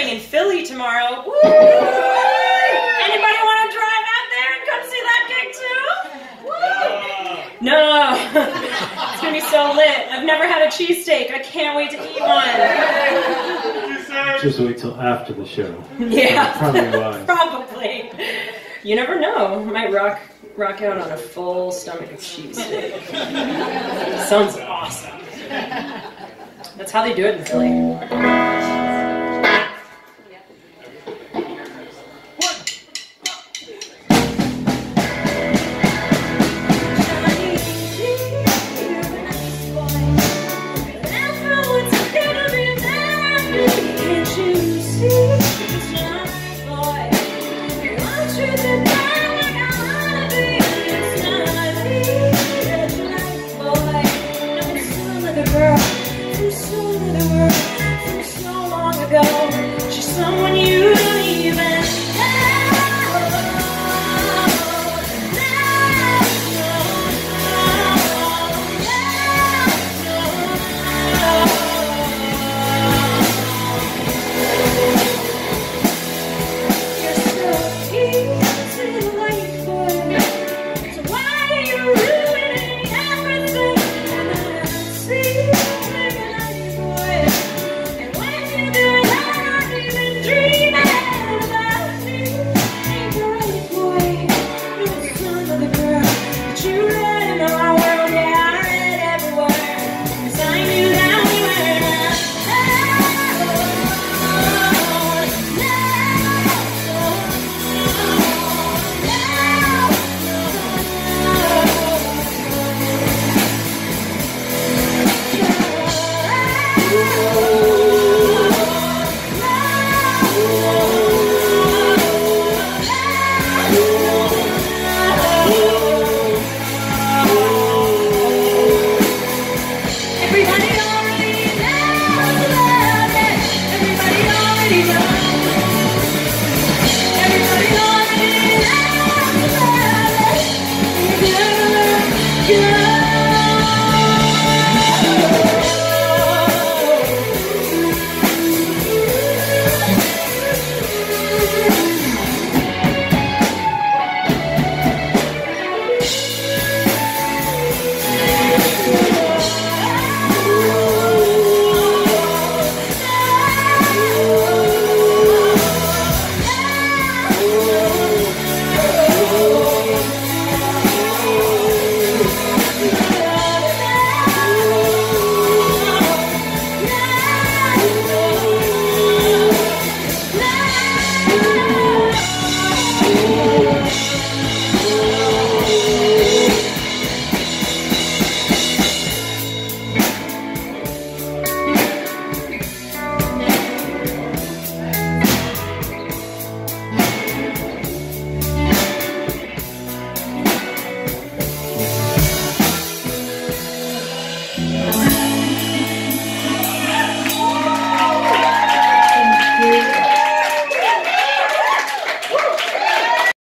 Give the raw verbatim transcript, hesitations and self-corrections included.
playing in Philly tomorrow. Woo! Anybody want to drive out there and come see that gig too? Woo! No, it's gonna be so lit. I've never had a cheesesteak. I can't wait to eat one. Just wait till after the show. Yeah, probably wise. Probably. You never know. Might rock rock out on a full stomach of cheesesteak. Sounds awesome. That's how they do it in Philly.